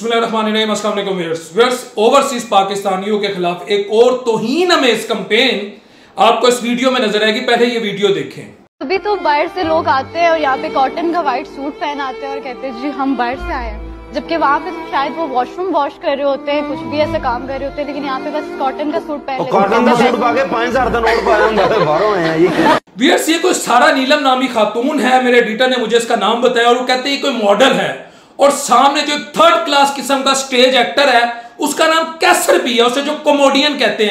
बिस्मिल्लाहिर्रहमानिर्रहीम, अस्सलाम वालेकुम व्यूअर्स। ओवरसीज पाकिस्तानियों के खिलाफ एक और तौहीन अमेज कैंपेन आपको इस वीडियो में नजर आएगी। पहले ये वीडियो देखें। अभी तो बाहर से लोग आते हैं और यहाँ पे कॉटन का व्हाइट सूट पहन आते हैं और कहते हैं जी हम बाहर से आए हैं, जबकि वहाँ पे तो शायद वो वॉशरूम वॉश कर रहे होते हैं, कुछ भी ऐसे काम कर रहे होते हैं, लेकिन यहाँ पे बस कॉटन का सूट पहन लेते हैं। कॉटन का सूट पाके 5000 का नोट पाया हम बाहरों हैं ये। व्यूअर्स, ये कोई सारा नीलम नामी खातून है, मेरे एडिटर ने मुझे इसका नाम बताया और वो कहते हैं ये कोई मॉडल है, और सामने जो थर्ड क्लास किस्म का स्टेज एक्टर है उसका नाम कैसर भी है, उसे जो कॉमेडियन कहते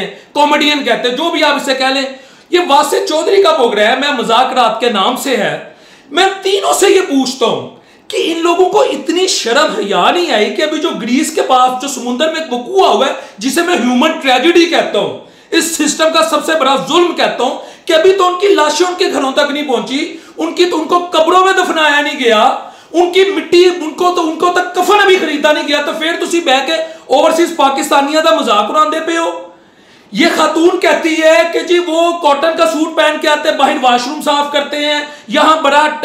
हैं, जो भी आप इसे कह लें। ये वासिफ चौधरी का प्रोग्राम है, मैं मजाक रात के नाम से है। मैं तीनों से ये पूछता हूं कि इन लोगों को इतनी शर्म हया नहीं आई कि अभी जो ग्रीस के पास जो समुद्र में वकूआ हुआ है, जिसे मैं ह्यूमन ट्रेजेडी कहता हूं, इस सिस्टम का सबसे बड़ा जुल्म कहता हूं, कि अभी तो उनकी लाशें उनके घरों तक नहीं पहुंची, उनको कब्रों में दफनाया नहीं गया, उनकी मिट्टी उनको तक कफन अभी खरीदा नहीं गया, तो फिर तुसी बह के ओवरसीज पाकिस्तानियों का मजाक उड़ाते पे हो। ये खातून कहती है कि जी वो कॉटन का सूट पहन के आते हैं, बाहर वॉशरूम साफ करते हैं, यहां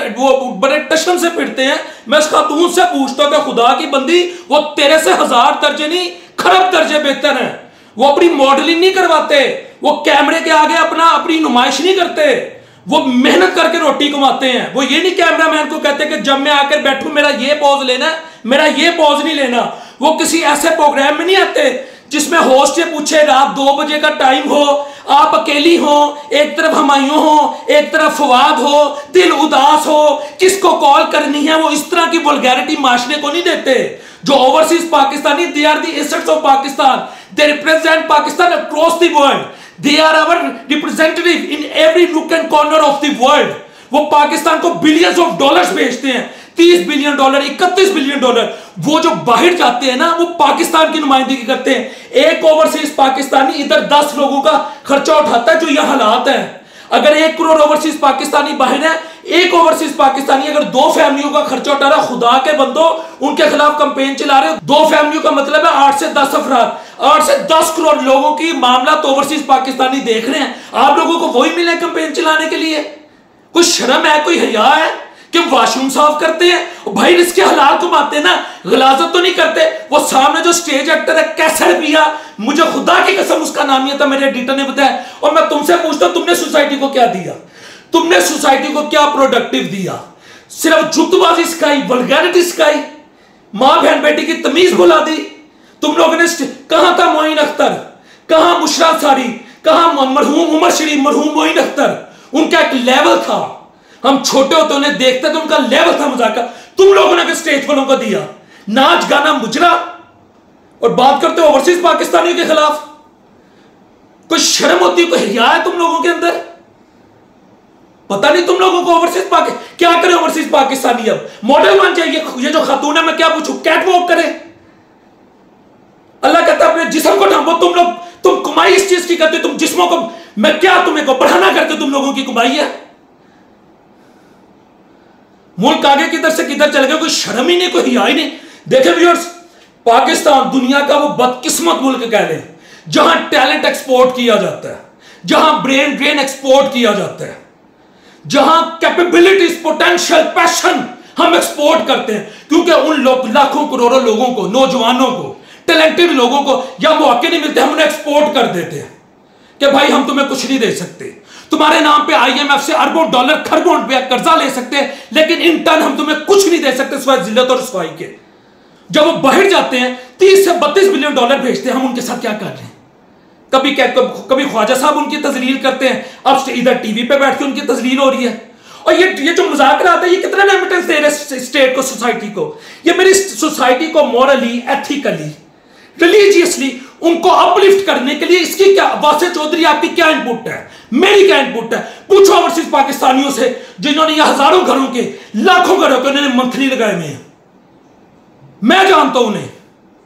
बड़े टशन से फिरते हैं। मैं इस खातून से पूछता हूं कि खुदा की बंदी, वो तेरे से 1000 दर्जे नहीं, खरब दर्जे बेहतर हैं। वो अपनी मॉडलिंग नहीं करवाते, वो कैमरे के आगे अपनी नुमाइश नहीं करते, वो मेहनत करके रोटी कमाते हैं। वो ये नहीं कैमरामैन को कहते कि जब मैं आकर बैठूं मेरा ये पॉज लेना, मेरा ये पॉज नहीं लेना। वो किसी ऐसे प्रोग्राम में नहीं आते जिसमें होस्ट ये पूछे रात 2 बजे का टाइम हो, आप अकेली हो, एक तरफ हमायूं हो, एक तरफ फवाद हो, दिल उदास हो, किसको कॉल करनी है। वो इस तरह की वल्गैरिटी माशरे को नहीं देते। जो overseas Pakistani, they are the assets of Pakistan, they represent Pakistan across the world, they are our representative in every nook and corner of the world। वो पाकिस्तान को बिलियंस ऑफ डॉलर्स भेजते हैं, 30 बिलियन डॉलर, 31 बिलियन डॉलर। वो जो बाहर जाते हैं ना, वो पाकिस्तान की नुमाइंदगी करते हैं। एक ओवरसीज पाकिस्तानी इधर 10 लोगों का खर्चा उठाता है। जो यह हालात है, अगर 1 करोड़ ओवरसीज पाकिस्तानी बाहर है, एक ओवरसीज पाकिस्तानी अगर 2 फैमिलियों का खर्चा उठा रहा, खुदा के बंदो उनके खिलाफ कैंपेन चला रहे हो। 2 फैमिलियों का मतलब है 8 से 10 अफराद, 8 से 10 करोड़ लोगों की मामला तो ओवरसीज पाकिस्तानी देख रहे हैं। आप लोगों को वही मिले कैंपेन चलाने के लिए? कोई शर्म है, कोई हया है कि वॉशरूम साफ करते हैं भाई, इसके हलाल कमाते हैं ना, गलाजत तो नहीं करते। वो सामने जो स्टेज एक्टर है कैसर पिया, मुझे खुदा की कसम उसका नाम ये था, मेरे एडिटर ने बताया। और मैं तुमसे पूछता हूं, तुमने सोसाइटी को क्या दिया? तुमने सोसाइटी को क्या प्रोडक्टिव दिया? सिर्फ जुतबाजी सिखाई, वल्गैरिटी सिखाई, मां बहन बेटी की तमीज भुला दी। तुम लोगों ने कहां था मोइन अख्तर, कहां बुशरा सारी, कहां मरहूम उमर शरीफ, मरहूम मोइन अख्तर? उनका एक लेवल था, हम छोटे होते उन्हें देखते थे, उनका लेवल था मजाक का। तुम लोगों ने स्टेज वालों को दिया नाच गाना मुजरा, और बात करते हो ओवरसीज पाकिस्तानियों के खिलाफ। कोई शर्म होती है, कोई हया है तुम लोगों के अंदर? पता नहीं तुम लोगों को ओवरसीज क्या करे ओवरसीज पाकिस्तानी? अब मॉडल बन जाए ये जो खातून है, मैं क्या पूछूं, कैट वॉक करे? अल्लाह कहता है अपने जिस्म को ढांपो। तुम कमाई इस चीज की करते, तुम जिस्मों को, मैं क्या तुम्हें को बढ़ाना करके तुम लोगों की कमाई है। मुल्क आगे किधर से किधर चल गया, कोई शर्म ही नहीं, कोई हिया ही नहीं। देखे व्यूअर्स, पाकिस्तान दुनिया का वो बदकिस्मत मुल्क कह ले जहां टैलेंट एक्सपोर्ट किया जाता है, जहां ब्रेन ड्रेन एक्सपोर्ट किया जाता है, जहां कैपेबिलिटीज, पोटेंशियल, पैशन हम एक्सपोर्ट करते हैं। क्योंकि उन लाखों करोड़ों लोगों को, नौजवानों को, टैलेंटेड लोगों को या मौके नहीं मिलते, हम उन्हें एक्सपोर्ट कर देते हैं कि भाई हम तुम्हें कुछ नहीं दे सकते, तुम्हारे नाम पे IMF से अरबों डॉलर, खरबों रुपया कर्जा ले सकते हैं, लेकिन इन टर्न हम तुम्हें कुछ नहीं दे सकते सिवाय जिल्लत और रुसवाई के। जब वो बाहर जाते हैं 30 से 32 बिलियन डॉलर भेजते हैं, हम उनके साथ क्या कर रहे हैं? कभी ख्वाजा साहब उनकी तजलील करते हैं, अब इधर टीवी पे बैठ के उनकी तजलील हो रही है। और ये जो मजाक आता है, ये कितना रेमिटेंस दे रहे हैं स्टेट को, सोसाइटी को। ये मेरी सोसाइटी को मॉरली, एथिकली, रिलीजियसली उनको अपलिफ्ट करने के लिए इसकी क्या, वासिफ चौधरी आपकी क्या इनपुट है, मेरी क्या इनपुट है? पूछो ओवरसीज पाकिस्तानियों से जिन्होंने ये हजारों घरों के, लाखों घरों के उन्होंने मंथली लगाए हुए हैं। मैं जानता हूं उन्हें।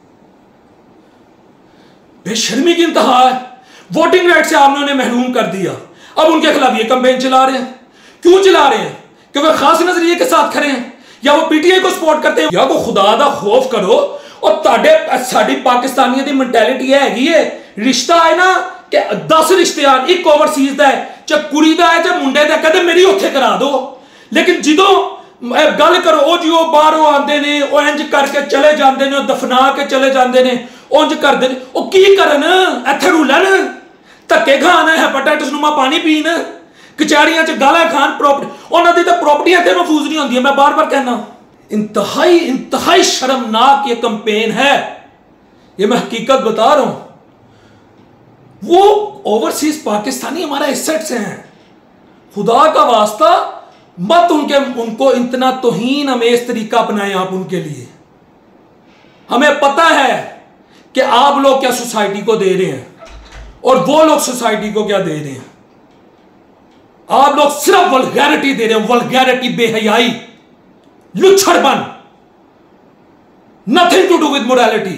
बेशर्मी की इंतहा है। वोटिंग राइट से आपने उन्हें महरूम कर दिया, अब उनके खिलाफ ये कैंपेन चला रहे हैं। क्यों चला रहे हैं? क्योंकि खास नजरिए के साथ खड़े हैं, या वो PTI को सपोर्ट करते हैं, या को खुदा दा खौफ करो। और साड़ी पाकिस्तानियों की मेंटेलिटी है, रिश्ता है ना कि 10 रिश्ते आन, एक ओवरसीज का है, चाहे कुड़ी का है चाहे मुंडे का, कहते मेरी उत्थे करा दो। लेकिन जो गल करो ओ जी वो बाहरों आते ने ओ इंज करके चले जाते ने दफना के चले जाते ने उंज करते ने ओ की करन इत्थे रुलन धक्के खान हेपेटाइटिस नुमा पानी पीन कचहरियां च गाला खान प्रॉपर्टी उन्हां दी तां प्रॉपर्टियां इत्थे महफूज नहीं होंदियां। मैं बार बार कहना इंतहाई शर्मनाक ये कंपेन है, ये मैं हकीकत बता रहा हूं। वो ओवरसीज पाकिस्तानी हमारा एसेट्स हैं, खुदा का वास्ता मत उनको इतना तौहीन अमेज तरीका अपनाएं आप उनके लिए। हमें पता है कि आप लोग क्या सोसाइटी को दे रहे हैं और वो लोग सोसाइटी को क्या दे रहे हैं। आप लोग सिर्फ वल्गैरिटी दे रहे हैं, वल्गैरिटी, बेहयाई, लुच्छड़पन, nothing to do with morality.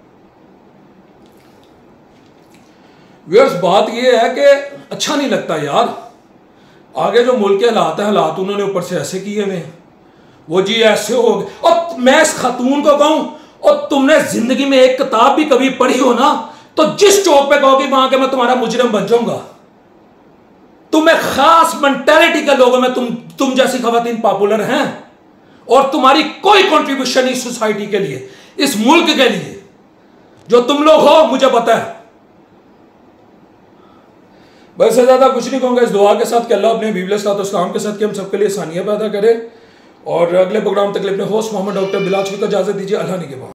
Viewers बात यह है कि अच्छा नहीं लगता यार, आगे जो मुल्क के हालात है, हालात उन्होंने ऊपर से ऐसे किए हुए हैं, वो जी ऐसे हो गए। और मैं इस खातून को कहूं, और तुमने जिंदगी में एक किताब भी कभी पढ़ी हो ना, तो जिस चौक पे कहोगे वहां के मैं तुम्हारा मुजरिम बन जाऊंगा। तुम्हें खास मेंटालिटी के लोगों में तुम जैसी खवातीन पॉपुलर हैं, और तुम्हारी कोई कंट्रीब्यूशन नहीं सोसाइटी के लिए, इस मुल्क के लिए जो तुम लोग हो, मुझे पता है। बस ज्यादा कुछ नहीं कहूंगा, इस दुआ के साथ कि अल्लाह अपने बीबल के साथ कि हम सबके लिए आसानियां पैदा करे। और अगले प्रोग्राम तक अपने होस्ट मोहम्मद डॉक्टर बिलाल को इजाजत दीजिए। अल्लाह ने के बाद।